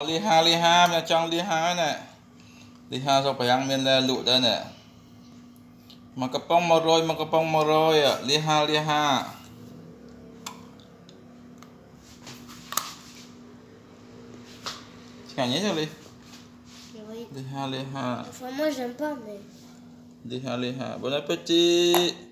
Liha nha trong liha nè. Liha sao phải ăn miên là lụ đây nè. Mà cái bông màu rồi à. Liha. Chả nhớ cho Ly. Liha. Enfin, moi j'aime pas, mais. Liha. Bon appétit.